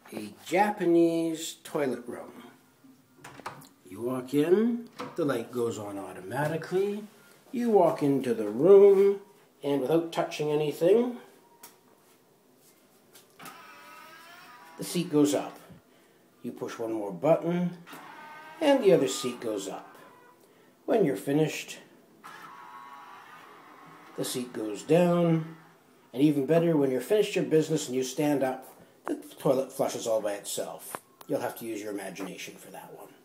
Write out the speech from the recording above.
A Japanese toilet room. You walk in, the light goes on automatically. You walk into the room, and without touching anything, the seat goes up. You push one more button, and the other seat goes up. When you're finished, the seat goes down, and even better, when you're finished your business and you stand up, the toilet flushes all by itself. You'll have to use your imagination for that one.